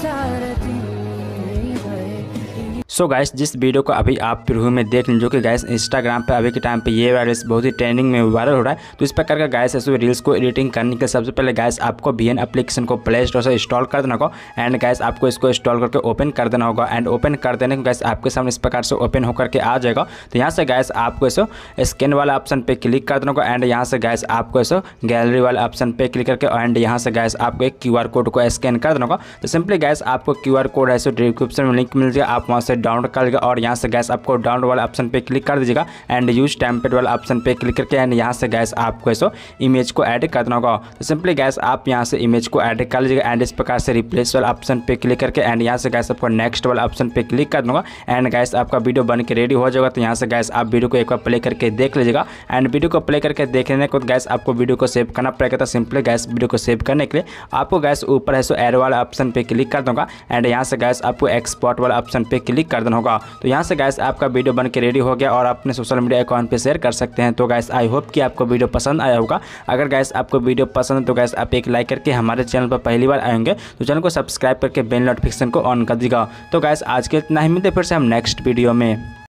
So guys, जिस video को अभी आप प्रीव्यू में देख लें, जो कि गाइस इंस्टाग्राम पे अभी के टाइम पे ये वायरस बहुत ही ट्रेंडिंग में वायरल हो रहा है। तो इस प्रकार का गाइस ऐसे रील्स को एडिटिंग करने के सबसे पहले गाइस आपको VN एप्लीकेशन को प्ले स्टोर से इंस्टॉल कर देना होगा एंड गाइस आपको इसको इंस्टॉल करके ओपन कर देना होगा। एंड ओपन कर देने को गाइस आपके सामने इस प्रकार से ओपन होकर के आ जाएगा। तो यहाँ से गाइस आपको इसे स्कैन वाला ऑप्शन पे क्लिक कर देना होगा एंड यहाँ से गाइस आपको इसे गैलरी वाला ऑप्शन पे क्लिक करके एंड यहाँ से गाइस आपको एक QR कोड को स्कैन कर देना होगा। तो सिंपली गाइस आपको QR कोड है डिस्क्रिप्शन में लिंक मिल जाएगा, आप वहाँ से डाउनलोड कर लीजिएगा और यहाँ से गैस आपको डाउनलोड वाला ऑप्शन पे क्लिक कर दीजिएगा एंड यूज टेम्पलेट वाला ऑप्शन पे क्लिक करके एंड यहाँ से गैस आपको ऐसा इमेज को ऐड कर देना होगा। तो सिंपली गैस आप यहाँ से इमेज को ऐड कर लीजिएगा एंड इस प्रकार से रिप्लेस वाला ऑप्शन पे क्लिक करके एंड यहाँ से गैस आपको नेक्स्ट वाला ऑप्शन पे क्लिक कर दूंगा एंड गैस आपका वीडियो बन के रेडी हो जाएगा। तो यहाँ से गैस आप वीडियो को एक बार प्ले करके देख लीजिएगा एंड वीडियो को प्ले करके देखने को गैस आपको वीडियो को सेव करना पड़ेगा। तो सिंपली गैस वीडियो को सेव करने के लिए आपको गैस ऊपर है सो एरो वाला ऑप्शन पे क्लिक कर दूंगा एंड यहाँ से गैस आपको एक्सपोर्ट वाला ऑप्शन पे क्लिक कर देना होगा। तो यहाँ से गैस आपका वीडियो बन के रेडी हो गया और अपने सोशल मीडिया अकाउंट पे शेयर कर सकते हैं। तो गाइस आई होप कि आपको वीडियो पसंद आया होगा। अगर गाइस आपको वीडियो पसंद है तो गाइस आप एक लाइक करके हमारे चैनल पर पहली बार आएंगे तो चैनल को सब्सक्राइब करके बेल नोटिफिकेशन को ऑन कर दीजिएगा। तो गाइस आज के इतना ही, मिलते फिर से हम नेक्स्ट वीडियो में।